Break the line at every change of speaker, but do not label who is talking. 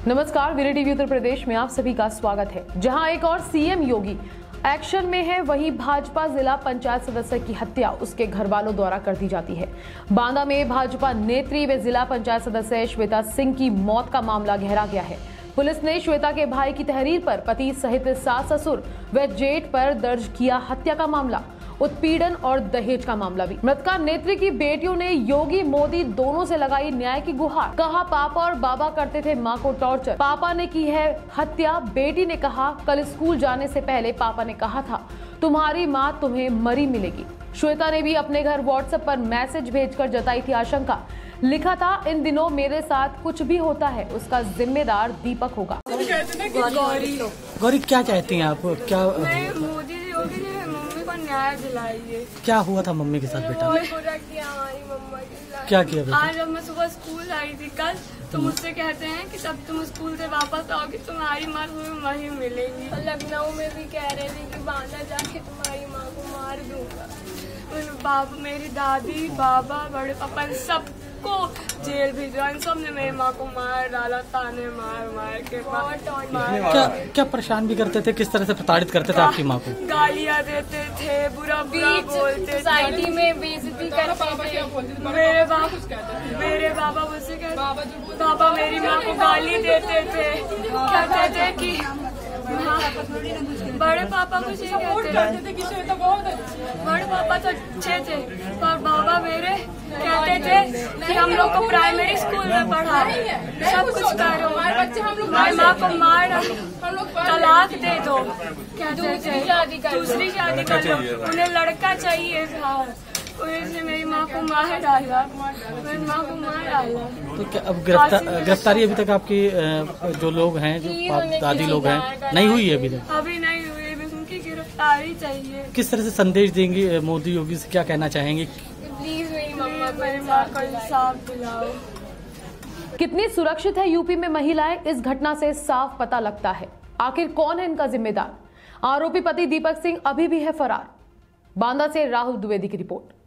नमस्कार, वीरे टीवी उत्तर प्रदेश में आप सभी का स्वागत है। जहां एक और सीएम योगी एक्शन में है, वहीं भाजपा जिला पंचायत सदस्य की हत्या उसके घर वालों द्वारा कर दी जाती है। बांदा में भाजपा नेत्री व जिला पंचायत सदस्य श्वेता सिंह की मौत का मामला गहरा गया है। पुलिस ने श्वेता के भाई की तहरीर पर पति सहित सास ससुर व जेठ पर दर्ज किया हत्या का मामला, उत्पीड़न और दहेज का मामला भी। मृतका नेत्री की बेटियों ने योगी मोदी दोनों से लगाई न्याय की गुहार। कहा पापा और बाबा करते थे मां को टॉर्चर, पापा ने की है हत्या। बेटी ने कहा कल स्कूल जाने से पहले पापा ने कहा था तुम्हारी मां तुम्हें मरी मिलेगी। श्वेता ने भी अपने घर व्हाट्सएप पर मैसेज भेजकर जताई थी आशंका। लिखा था इन दिनों मेरे साथ कुछ भी होता है उसका जिम्मेदार दीपक होगा।
गौरी क्या चाहती हैं आप? क्या
मोदी योगी ने मम्मी को न्याय दिलाइए।
क्या हुआ था मम्मी के साथ बेटा?
बहुत बुरा किया हमारी मम्मा के साथ।
क्या किया बेटा?
आज जब मैं सुबह स्कूल आई थी कल, तो मुझसे कहते हैं कि जब तुम स्कूल से वापस आओगी तुम्हारी माँ तुम्हें वहीं मिलेगी। लखनऊ में भी कह रहे थे कि बांदा जाके तुम्हारी माँ को मार दूंगा। मेरी दादी, बाबा, बड़े पापा सबको जेल भिजवा। इन सब ने मेरी माँ को मार डाला, ताने मार के
क्या परेशान भी करते थे? किस तरह से प्रताड़ित करते थे आपकी माँ को?
गालियाँ देते थे, बुरा बोलते,
सोसाइटी में बेइज्जती करते थे।
मेरे बाबा मुझसे कहते, पापा मेरी माँ को गाली देते थे, कहते थे कि बड़े पापा मुझे कहते थे कि श्वेता बहुत अच्छी है। बड़े पापा तो अच्छे थे पर बाबा मेरे कहते थे कि हम लोग को प्राइमरी स्कूल में पढ़ाए, सब कुछ करो, हमारी माँ को मार तलाक दे दो, कहते थे दूसरी शादी कर लो। उन्हें लड़का चाहिए था, उन्हें मेरी माँ को मार डाला, मेरी माँ को मार डाला।
तो क्या अब गिरफ्तारी अभी तक आपकी जो लोग हैं, जो दादी लोग हैं, नहीं हुई है अभी तक?
अभी नहीं हुई, उनकी गिरफ्तारी चाहिए।
किस तरह से संदेश देंगी मोदी योगी से, क्या कहना चाहेंगे?
प्लीज मेरी माँ को इंसाफ दिलाओ।
कितनी सुरक्षित है यूपी में महिलाएं, इस घटना से साफ पता लगता है। आखिर कौन है इनका जिम्मेदार? आरोपी पति दीपक सिंह अभी भी है फरार। बांदा से राहुल द्विवेदी की रिपोर्ट।